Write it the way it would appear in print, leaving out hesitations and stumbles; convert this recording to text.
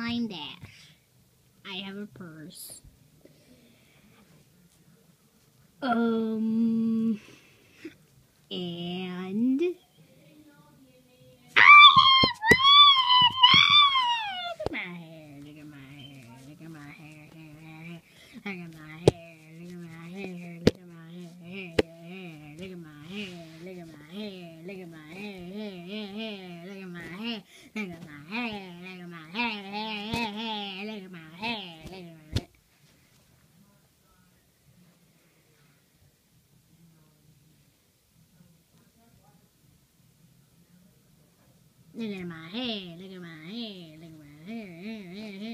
behind that, I have a purse. And look at my hair, look at my hair, look at my hair, look at my hair, look at my hair, look at my hair, look at my hair, look at my hair, look at my hair, look at my hair, look at my hair, look at my hair, look at my hair. Look at my hair, look at my hair, look at my hair.